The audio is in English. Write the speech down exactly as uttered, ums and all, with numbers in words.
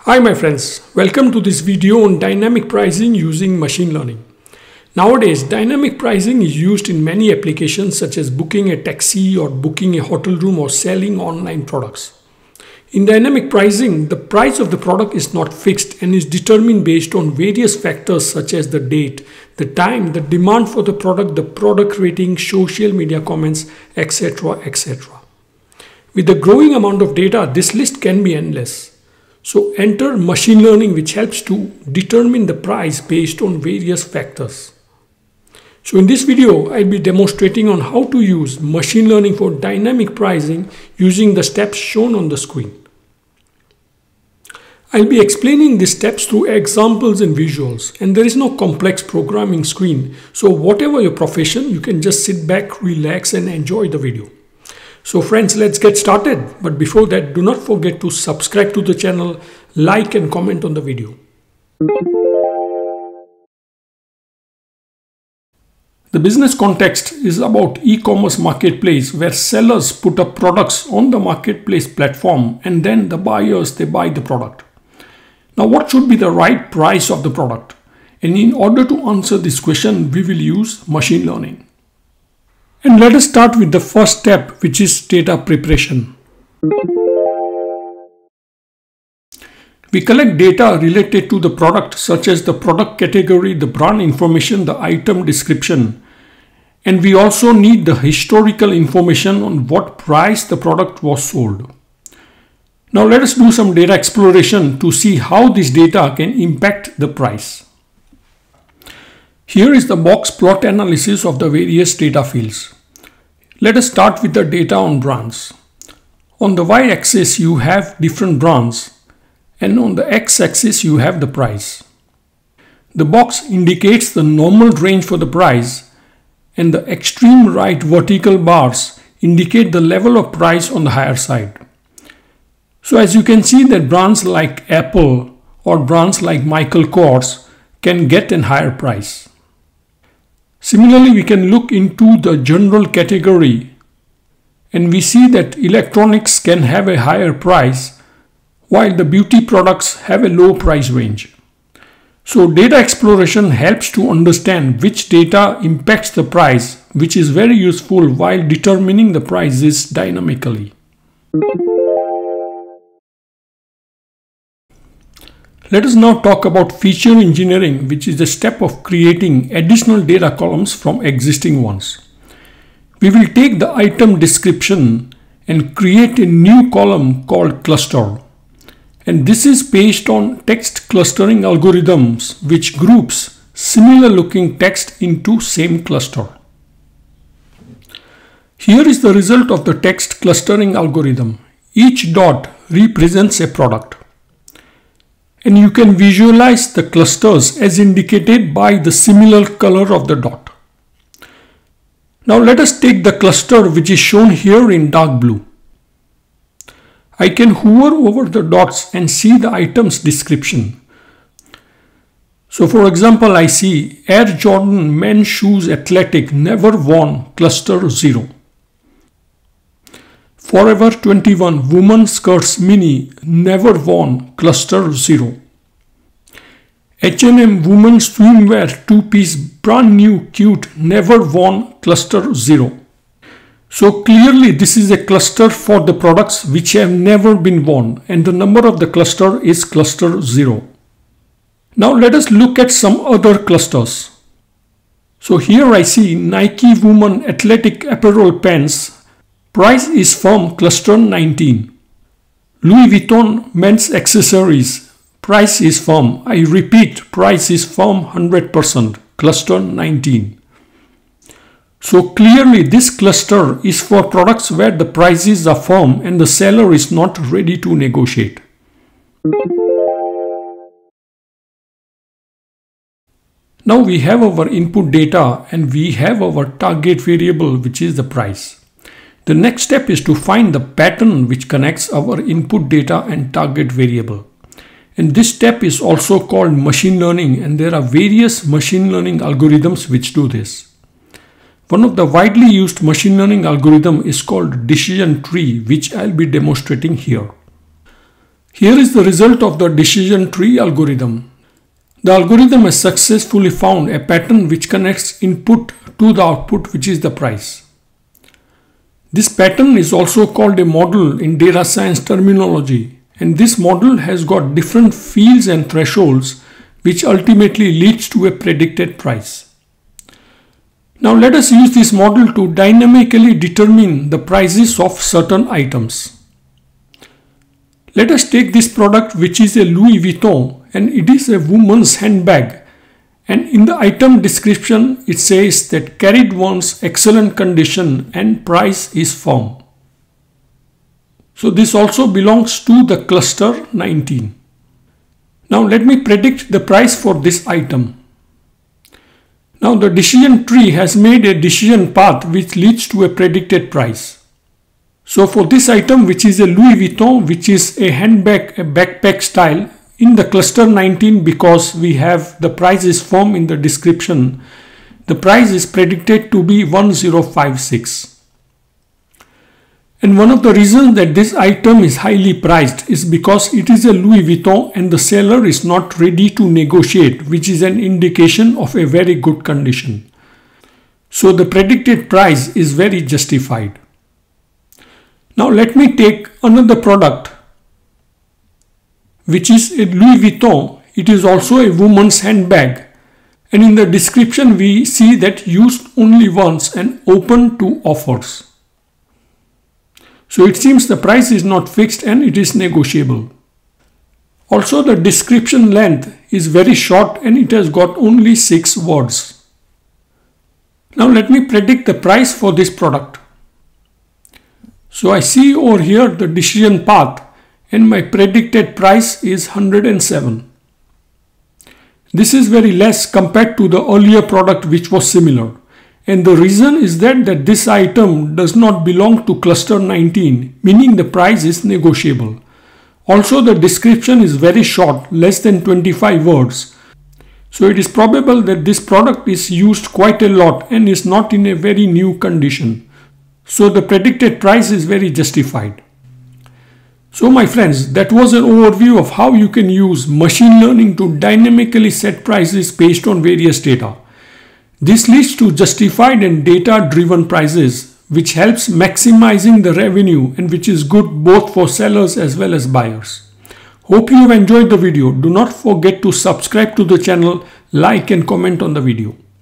Hi my friends, welcome to this video on dynamic pricing using machine learning. Nowadays, dynamic pricing is used in many applications such as booking a taxi or booking a hotel room or selling online products. In dynamic pricing, the price of the product is not fixed and is determined based on various factors such as the date, the time, the demand for the product, the product rating, social media comments, et cetera et cetera. With the growing amount of data, this list can be endless. So enter machine learning, which helps to determine the price based on various factors. So in this video, I'll be demonstrating on how to use machine learning for dynamic pricing using the steps shown on the screen. I'll be explaining these steps through examples and visuals, and there is no complex programming screen. So whatever your profession, you can just sit back, relax, and enjoy the video. So friends, let's get started. But before that, do not forget to subscribe to the channel, like and comment on the video. The business context is about e-commerce marketplace where sellers put up products on the marketplace platform and then the buyers, they buy the product. Now, what should be the right price of the product? And in order to answer this question, we will use machine learning. And let us start with the first step, which is data preparation. We collect data related to the product, such as the product category, the brand information, the item description. And we also need the historical information on what price the product was sold. Now let us do some data exploration to see how this data can impact the price. Here is the box plot analysis of the various data fields. Let us start with the data on brands. On the y-axis you have different brands, and on the x-axis you have the price. The box indicates the normal range for the price, and the extreme right vertical bars indicate the level of price on the higher side. So as you can see that brands like Apple or brands like Michael Kors can get a higher price. Similarly, we can look into the general category and we see that electronics can have a higher price while the beauty products have a low price range. So data exploration helps to understand which data impacts the price, which is very useful while determining the prices dynamically. Let us now talk about feature engineering, which is the step of creating additional data columns from existing ones. We will take the item description and create a new column called cluster. And this is based on text clustering algorithms, which groups similar looking text into same cluster. Here is the result of the text clustering algorithm. Each dot represents a product. And you can visualize the clusters as indicated by the similar color of the dot. Now let us take the cluster which is shown here in dark blue. I can hover over the dots and see the item's description. So for example, I see Air Jordan men's shoes athletic never worn cluster zero. Forever twenty-one women's skirts mini never worn cluster zero. H and M women's swimwear two-piece brand new cute never worn cluster zero. So clearly this is a cluster for the products which have never been worn, and the number of the cluster is cluster zero. Now let us look at some other clusters. So here I see Nike woman athletic apparel pants. Price is from cluster nineteen. Louis Vuitton men's accessories. Price is from, I repeat, price is from one hundred percent, cluster nineteen. So clearly this cluster is for products where the prices are firm and the seller is not ready to negotiate. Now we have our input data and we have our target variable, which is the price. The next step is to find the pattern which connects our input data and target variable. And this step is also called machine learning, and there are various machine learning algorithms which do this. One of the widely used machine learning algorithm is called decision tree, which I'll be demonstrating here. Here is the result of the decision tree algorithm. The algorithm has successfully found a pattern which connects input to the output, which is the price. This pattern is also called a model in data science terminology, and this model has got different fields and thresholds which ultimately leads to a predicted price. Now let us use this model to dynamically determine the prices of certain items. Let us take this product, which is a Louis Vuitton, and it is a woman's handbag, and in the item description it says that carried once, excellent condition, and price is firm. So this also belongs to the cluster nineteen. Now let me predict the price for this item. Now the decision tree has made a decision path which leads to a predicted price. So for this item, which is a Louis Vuitton, which is a handbag, a backpack style, in the cluster nineteen, because we have the price is firm in the description, the price is predicted to be one thousand fifty-six. And one of the reasons that this item is highly priced is because it is a Louis Vuitton and the seller is not ready to negotiate, which is an indication of a very good condition. So the predicted price is very justified. Now let me take another product, which is a Louis Vuitton. It is also a woman's handbag, and in the description we see that used only once and open to offers. So it seems the price is not fixed and it is negotiable. Also the description length is very short and it has got only six words. Now let me predict the price for this product. So I see over here the decision path, and my predicted price is one hundred seven. This is very less compared to the earlier product which was similar. And the reason is that, that this item does not belong to cluster nineteen, meaning the price is negotiable. Also the description is very short, less than twenty-five words. So it is probable that this product is used quite a lot and is not in a very new condition. So the predicted price is very justified. So my friends, that was an overview of how you can use machine learning to dynamically set prices based on various data. This leads to justified and data-driven prices, which helps maximizing the revenue and which is good both for sellers as well as buyers. Hope you have enjoyed the video. Do not forget to subscribe to the channel, like and comment on the video.